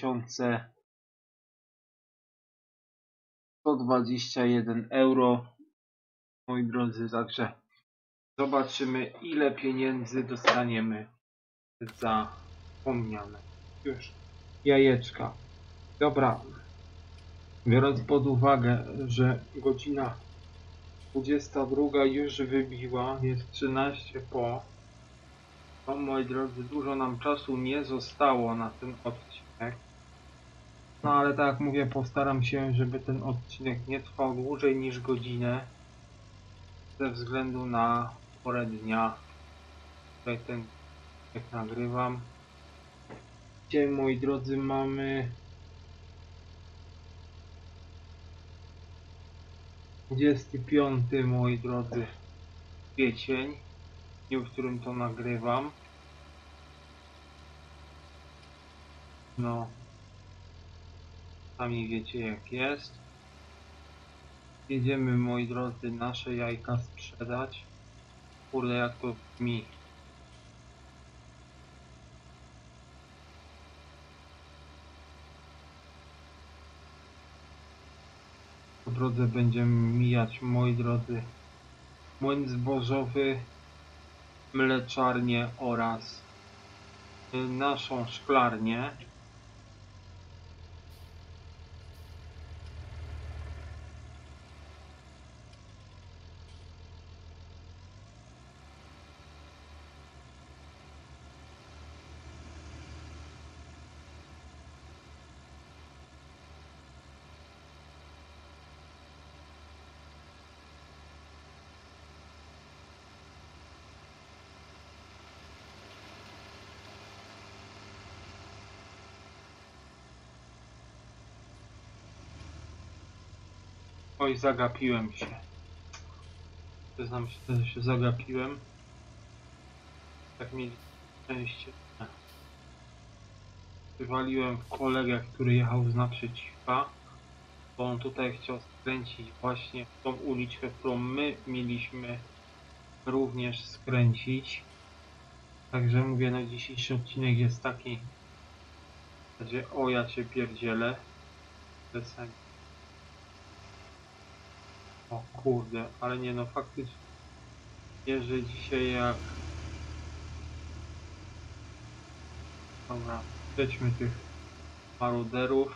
[SPEAKER 1] 3121 euro. Moi drodzy, także zobaczymy, ile pieniędzy dostaniemy za wspomniane już jajeczka. Dobra, biorąc pod uwagę, że godzina 22 już wybiła, jest 13 po. No moi drodzy, dużo nam czasu nie zostało na ten odcinek. No ale tak jak mówię, postaram się, żeby ten odcinek nie trwał dłużej niż godzinę. Ze względu na porę dnia, tutaj ten jak nagrywam. Dzisiaj moi drodzy mamy 25, moi drodzy, kwiecień, dniu, w którym to nagrywam. No, sami wiecie jak jest. Jedziemy, moi drodzy, nasze jajka sprzedać. Kurde, jak to brzmi. Po drodze będziemy mijać, moi drodzy, młyn zbożowy, mleczarnię oraz naszą szklarnię. Oj, zagapiłem się. Przyznam się, że się zagapiłem. Tak mieli szczęście. Wywaliłem w kolegę, który jechał z naprzeciwka, bo on tutaj chciał skręcić właśnie w tą uliczkę, którą my mieliśmy również skręcić. Także mówię, no dzisiejszy odcinek jest taki, że o ja cię pierdzielę. O kurde, ale nie no, faktycznie jeżdżę dzisiaj jak... Dobra, przejdźmy tych maruderów.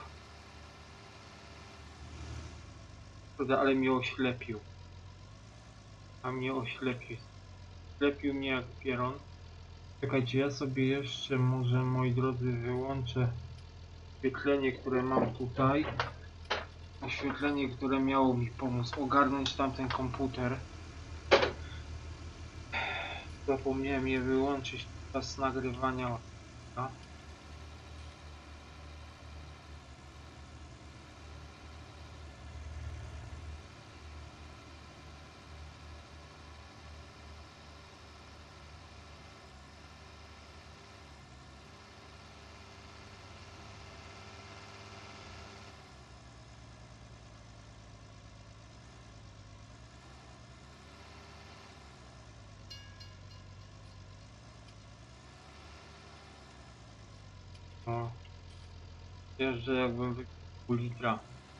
[SPEAKER 1] Kurde, ale mnie oślepił. A mnie oślepił. Oślepił mnie jak pieron. Czekajcie, ja sobie jeszcze może, moi drodzy, wyłączę oświetlenie, które mam tutaj. Oświetlenie, które miało mi pomóc ogarnąć tamten komputer. Zapomniałem je wyłączyć podczas nagrywania. O, jeżdżę jakbym wypił pół litra.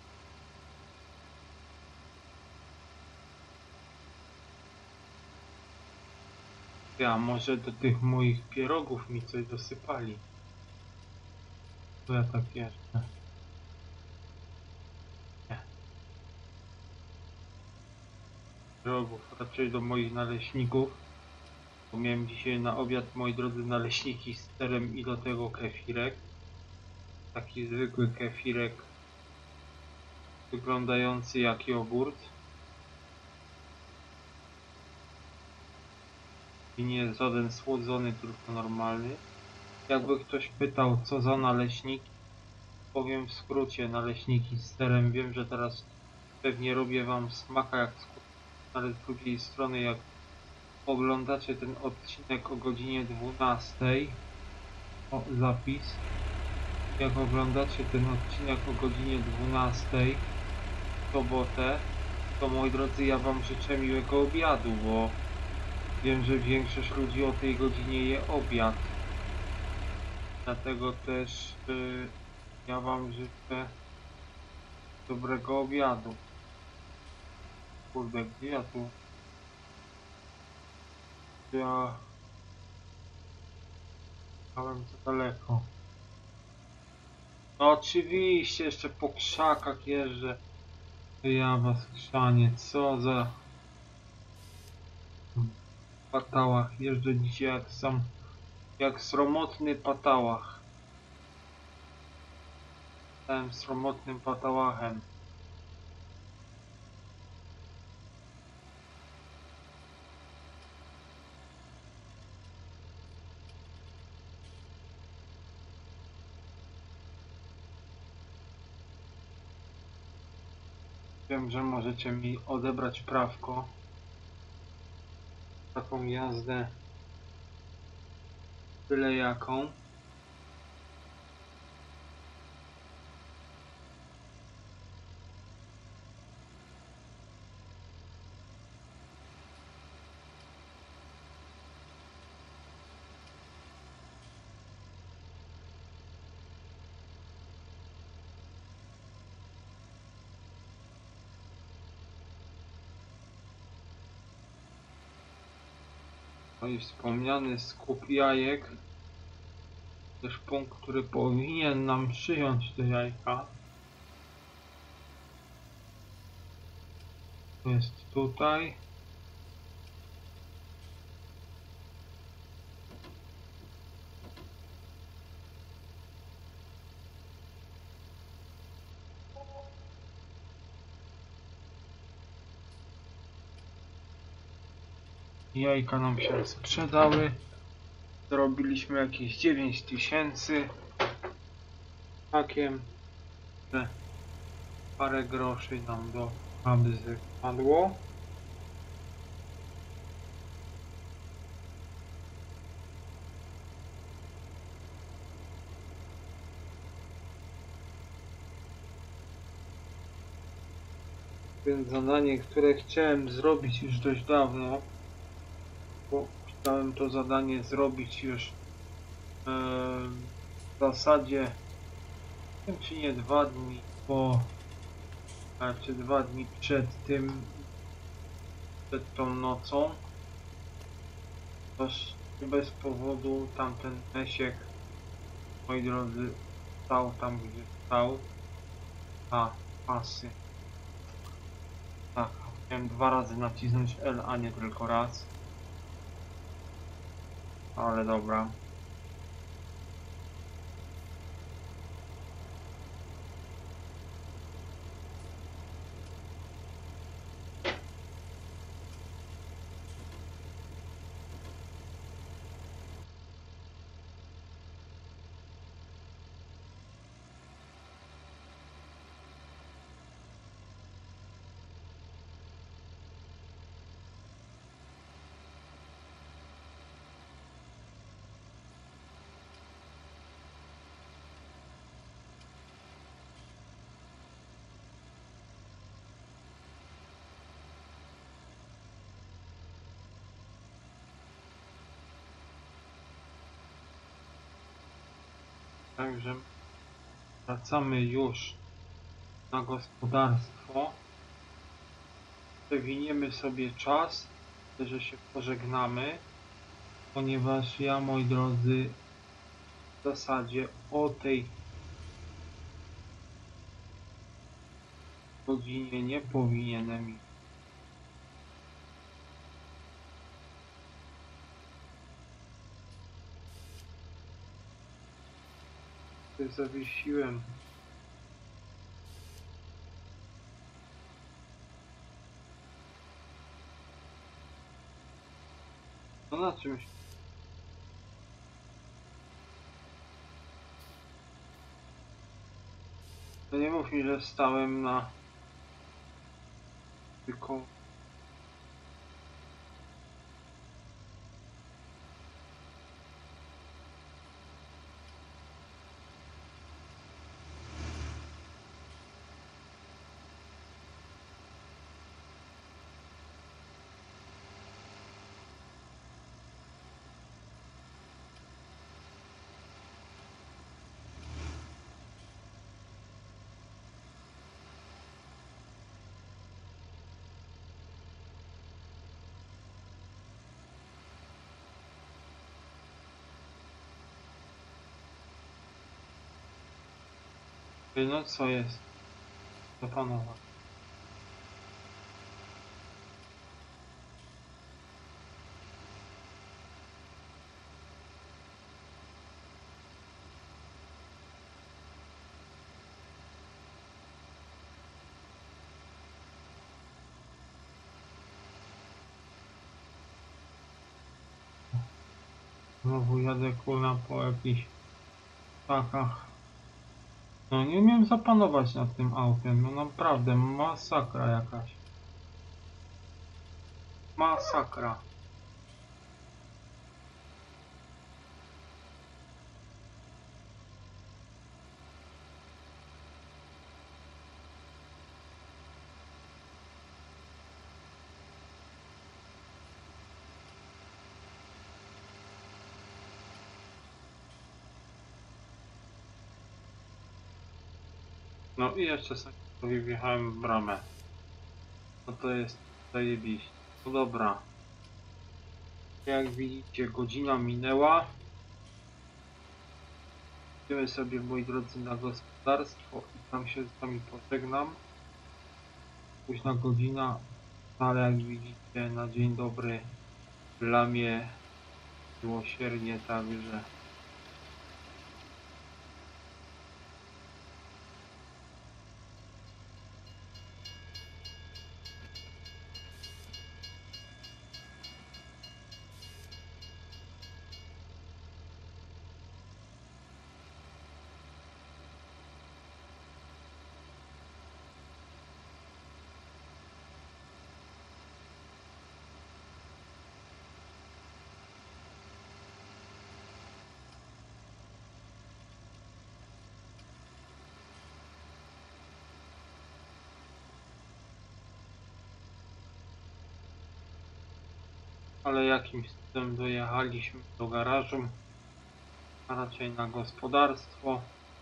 [SPEAKER 1] Ja może do tych moich pierogów mi coś dosypali. To ja tak jeszcze. Nie. Pierogów, raczej do moich naleśników. Bo miałem dzisiaj na obiad, moi drodzy, naleśniki z serem i do tego kefirek. Taki zwykły kefirek, wyglądający jak jogurt. I nie jest żaden słodzony, tylko normalny. Jakby ktoś pytał, co za naleśniki, powiem w skrócie, naleśniki z serem. Wiem, że teraz pewnie robię wam smaka jak ale z drugiej strony, jak oglądacie ten odcinek o godzinie 12, o zapis, jak oglądacie ten odcinek o godzinie 12 w sobotę, to moi drodzy, ja wam życzę miłego obiadu, bo wiem, że większość ludzi o tej godzinie je obiad. Dlatego też ja wam życzę dobrego obiadu. Kurde, gdzie ja tu? Ja jechałem za daleko. No oczywiście, jeszcze po krzakach jeżdżę. Ja was chrzanie, co za patałach. Jeżdżę dzisiaj jak sam, jak sromotny patałach. Stałem sromotnym patałachem. Wiem, że możecie mi odebrać prawko. Taką jazdę byle jaką. No i wspomniany skup jajek. Też punkt, który powinien nam przyjąć te jajka. To jest tutaj. Jajka nam się sprzedały. Zarobiliśmy jakieś 9000. Takiem, że parę groszy nam do kabzy padło. Więc zadanie, które chciałem zrobić już dość dawno, bo chciałem to zadanie zrobić już w zasadzie, nie wiem czy nie 2 dni po, czy 2 dni przed tym, przed tą nocą. Toż bez powodu tamten Mesiek, moi drodzy, stał tam gdzie stał. A, pasy. Tak, chciałem 2 razy nacisnąć L, a nie tylko raz. Ale dobra. Także wracamy już na gospodarstwo. Przewiniemy sobie czas, że się pożegnamy, ponieważ ja, moi drodzy, w zasadzie o tej godzinie nie powinienem. Zawiesiłem. No na czymś. To nie mów mi, że stałem na tylko. No co jest? Zapanować. Znowu jadę kurna po jakichś ptakach. No nie umiem zapanować nad tym autem, no naprawdę masakra jakaś. Masakra. No i jeszcze sobie wjechałem w bramę. No to jest zajebiście. No dobra. Jak widzicie, godzina minęła. Idziemy sobie, moi drodzy, na gospodarstwo i tam się z wami pożegnam. Późna godzina, ale jak widzicie, na dzień dobry dla mnie miłosiernie, także ale jakimś cudem dojechaliśmy do garażu, a raczej na gospodarstwo.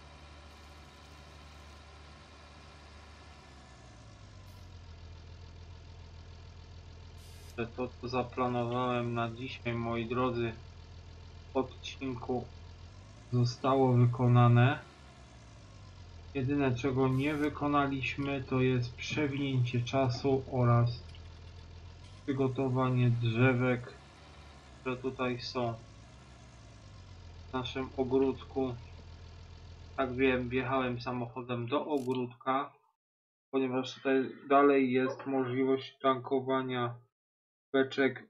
[SPEAKER 1] To, co zaplanowałem na dzisiaj, moi drodzy, w odcinku zostało wykonane. Jedyne, czego nie wykonaliśmy, to jest przewinięcie czasu oraz przygotowanie drzewek, które tutaj są w naszym ogródku. Jak wiem, wjechałem samochodem do ogródka, ponieważ tutaj dalej jest możliwość tankowania beczek.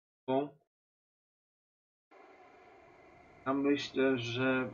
[SPEAKER 1] Ja myślę, że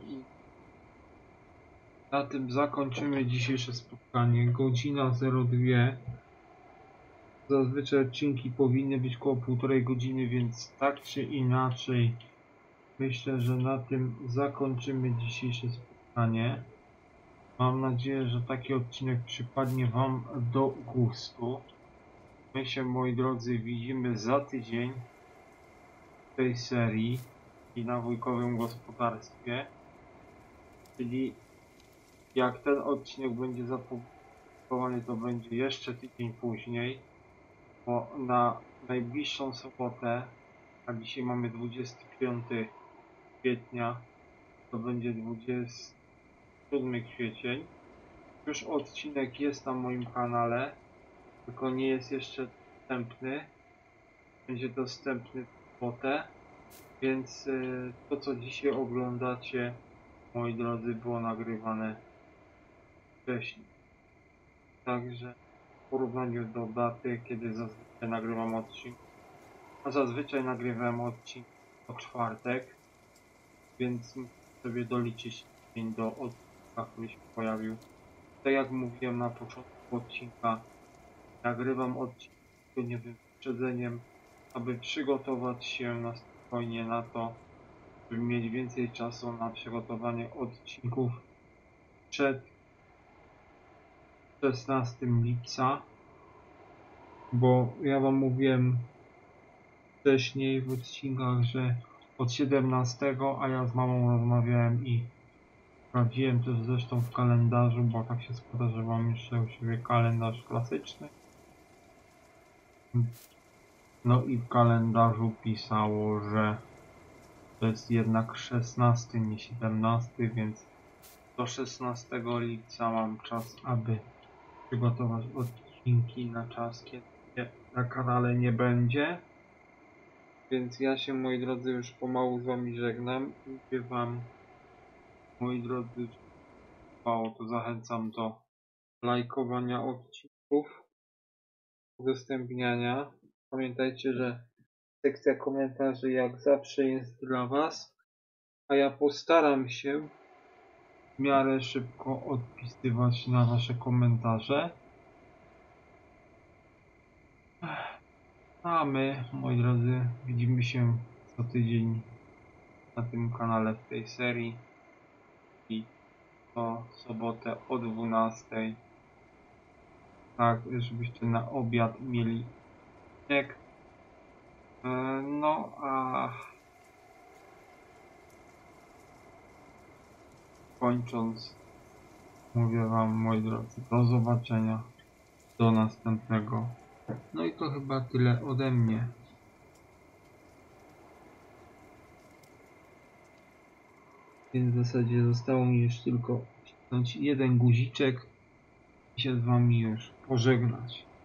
[SPEAKER 1] na tym zakończymy dzisiejsze spotkanie. Godzina 02. Zazwyczaj odcinki powinny być około 1,5 godziny, więc tak czy inaczej myślę, że na tym zakończymy dzisiejsze spotkanie. Mam nadzieję, że taki odcinek przypadnie Wam do gustu. My się, moi drodzy, widzimy za tydzień w tej serii i na Wujkowym Gospodarstwie. Czyli jak ten odcinek będzie zapublikowany, to będzie jeszcze tydzień później, bo na najbliższą sobotę, a dzisiaj mamy 25 kwietnia, to będzie 27 kwiecień. Już odcinek jest na moim kanale, tylko nie jest jeszcze dostępny. Będzie dostępny w sobotę, więc to, co dzisiaj oglądacie, moi drodzy, było nagrywane wcześniej. Także w porównaniu do daty, kiedy zazwyczaj nagrywam odcinek, a zazwyczaj nagrywam odcinek w czwartek, więc muszę sobie doliczyć dzień do odcinka, który się pojawił. Tak jak mówiłem na początku odcinka, nagrywam odcinek z tygodniowym wyprzedzeniem, aby przygotować się na spokojnie na to, żeby mieć więcej czasu na przygotowanie odcinków przed 16 lipca, bo ja Wam mówiłem wcześniej w odcinkach, że od 17, a ja z mamą rozmawiałem i sprawdziłem też zresztą w kalendarzu, bo tak się składa, że mam jeszcze u siebie kalendarz klasyczny. No i w kalendarzu pisało, że to jest jednak 16, nie 17, więc do 16 lipca mam czas, aby przygotować odcinki na czas, kiedy na kanale nie będzie. Więc ja się, moi drodzy, już pomału z Wami żegnam. Mówię Wam, moi drodzy, to zachęcam do lajkowania odcinków, udostępniania. Pamiętajcie, że sekcja komentarzy jak zawsze jest dla Was, a ja postaram się w miarę szybko odpisywać na wasze komentarze. A my, moi drodzy, widzimy się co tydzień na tym kanale w tej serii i co sobotę o 12. Tak, żebyście na obiad mieli śnieg. No a kończąc, mówię wam, moi drodzy, do zobaczenia, do następnego. No i to chyba tyle ode mnie. Więc w zasadzie zostało mi już tylko wcisnąć jeden guziczek i się z wami już pożegnać.